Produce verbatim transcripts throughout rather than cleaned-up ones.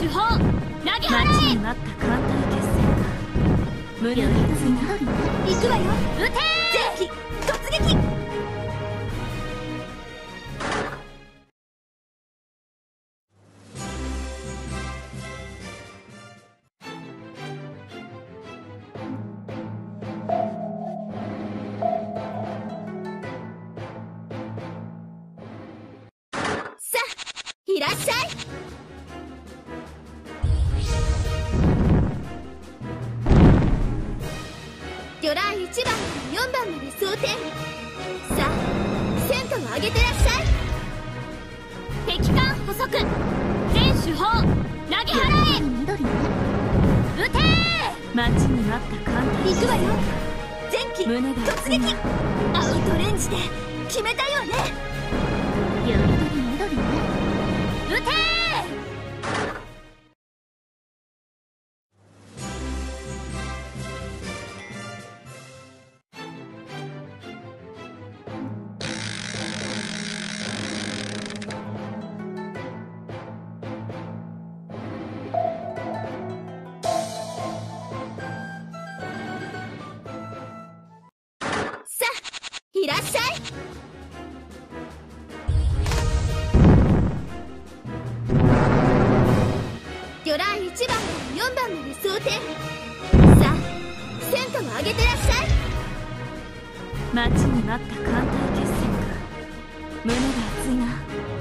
手法投げ払え。 待ちに待った艦隊決戦か。無理はついな。 行くわよ。撃てー。前期突撃。さあいらっしゃい。魚雷いちばんからよんばんまで装填。さあ戦果を上げてらっしゃい。敵艦捕捉。全手法投げ払え。 緑ね。 撃てー。 待ちに待った艦隊行くわよ。前期胸が突撃。アウトレンジで決めたよね。 緑緑ね。 撃てー。さあいらっしゃい。魚雷いちばんからよんばんまで装填。さあ戦果を上げてらっしゃい。 待ちに待った艦隊決戦か。胸が熱いな。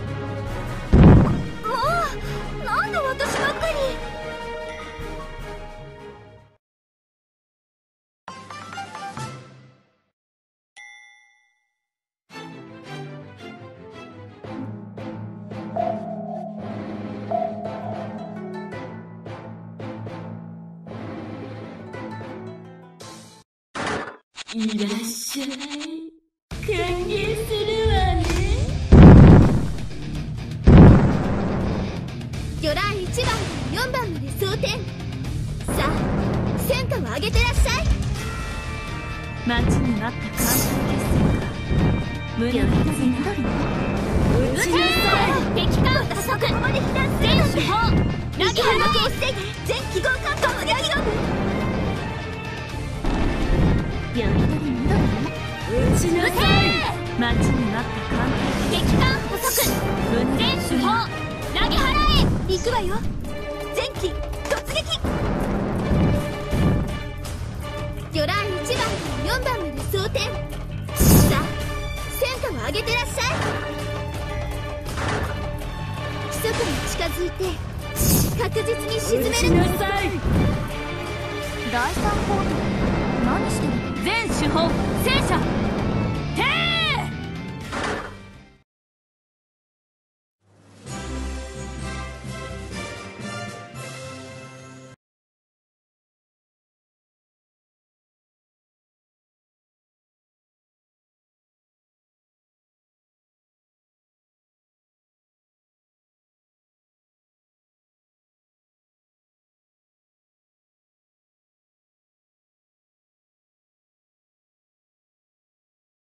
もうなんで私ばっかり。 いらっしゃい。歓迎するわね。 魚雷いちばんからよんばんまで装填。さあ戦果を上げてらっしゃい。 待ちに待った艦隊決戦か。胸が熱いな。 撃てー。敵艦捕捉。ここまで避難するの。全手法投げ払え。全機動艦突撃。 緑緑ね。撃ちなさい。待ちに待った艦隊敵艦捕捉。全手法投げ払え。行くわよ。前期突撃。魚雷いちばんからよんばんまで装填。さあ戦果を上げてらっしゃい。規則に近づいて確実に沈めるの。 第三コート何してるの。全手法戦車。